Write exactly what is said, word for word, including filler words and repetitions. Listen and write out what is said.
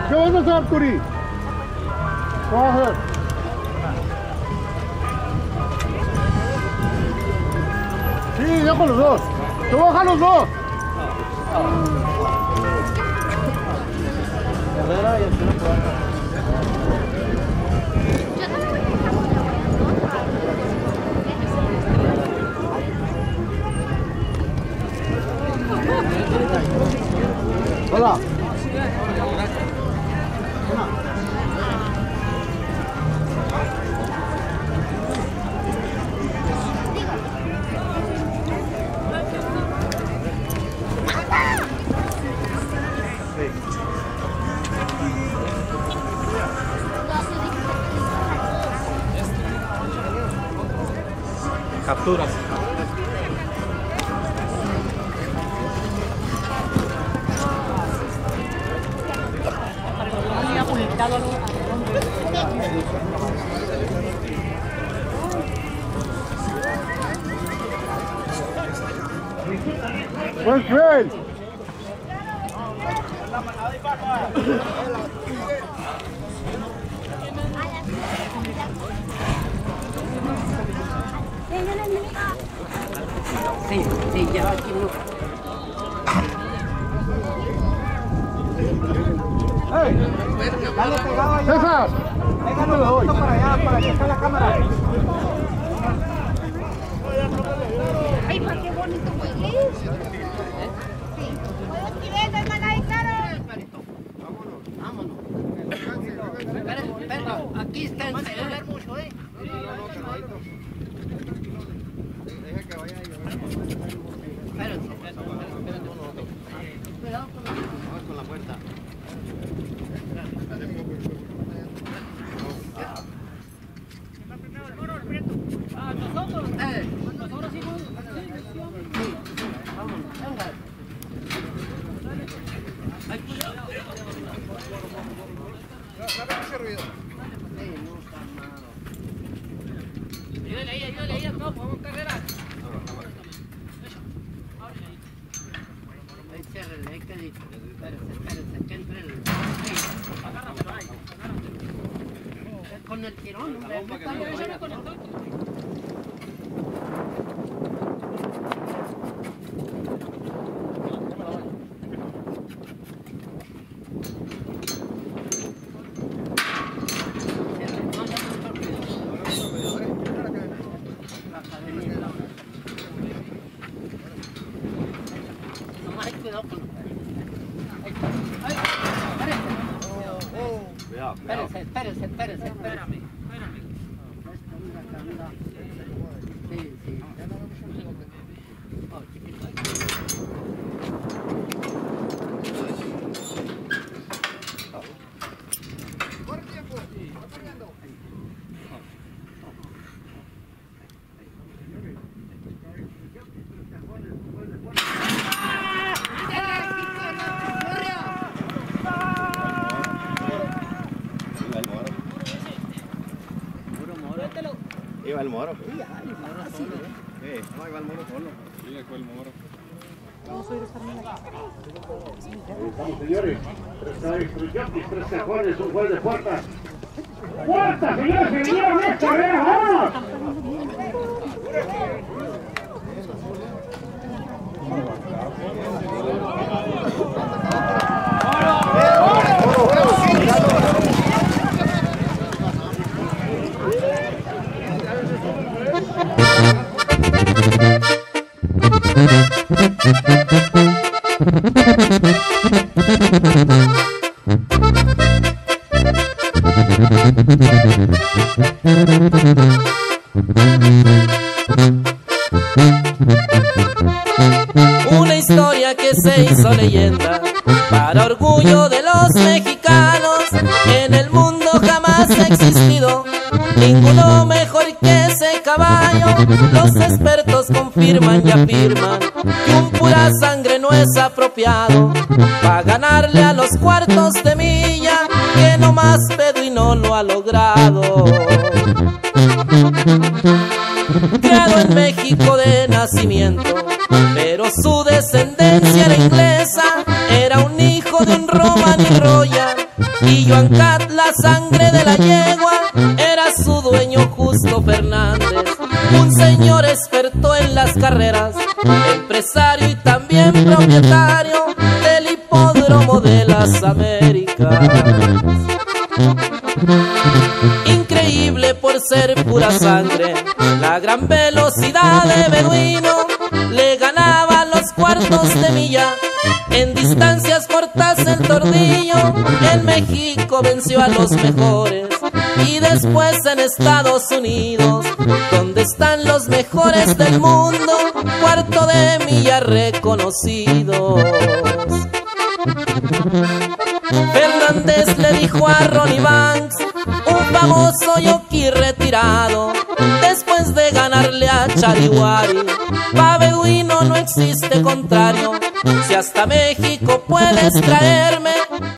¿Qué vas a hacer, Arturi? ¿Qué vas a hacer? Sí, yo con los dos. Te voy a dejar los dos. Carrera y el tiro por acá. Hola. Capturas. Pues bien. Sí, sí, ya aquí no. ¡Hey! Dale pegado allá. ¡César! Pégalo un poquito para allá, para que esté la cámara. Ay, pa, qué bonito juegues. Sí. ¿Puedo escribir, hermana? ¿Y claro? Vámonos. Espera, espera, aquí está el celular mucho, ¿eh? Deja que vaya a llover. Espérense, espérense, espérense uno otro. Cuidado con la... Vamos con la puerta. Ah, nosotros, ustedes. Nosotros sí, sí, vámonos, venga. Ay, cuidado. ¿Sabe mucho ruido? Sí, no está malo. Ayúdale ahí, ayúdale ahí, no, podemos carrera. Ahí ciérrele, ahí que dice. Espérense, espérense, que entre el... Agárramelo ahí, agárramelo. Con el tirón, hombre. Yo no con el tirón. Cuidado con... Ay, espérense, espérense, espérense, espérame, espérame. Sí, sí. Oh, chiquito. ¡Corre tiempo! ¡Va corriendo! Iba el moro. Sí, ya, el moro solo. Sí, no, iba el moro solo. Sí, fue el moro. Vamos, señores. Tres instrucción, tres cajones, un juez de puertas. ¡Puertas, señores! ¡Se vinieron esta carrera! ¡Vamos! Una historia que se hizo leyenda para orgullo de los mexicanos. En el mundo jamás ha existido ninguno mejor que ese caballo. Los expertos confirman y afirman que un pura sangre no es apropiado para ganarle a los cuartos de milla, que no más pedo y no lo ha logrado. Criado en México de nacimiento, pero su descendencia era inglesa. Era un hijo de un Roman y Royal, y Joan Cat, la sangre de la yegua, era su dueño Justo Fernández, un señor experto en las carreras, empresario y también propietario del hipódromo de las Américas. Increíble por ser pura sangre, la gran velocidad de Beduino le ganaba los cuartos de milla. En distancias cortas el Tordillo en México venció a los mejores, y después en Estados Unidos, donde están los mejores del mundo, cuarto de milla reconocidos. Fernández le dijo a Ronnie Banks, un famoso jockey retirado, después de ganarle a Chariwari: pa' Beduino no existe contrario, si hasta México puedes traerme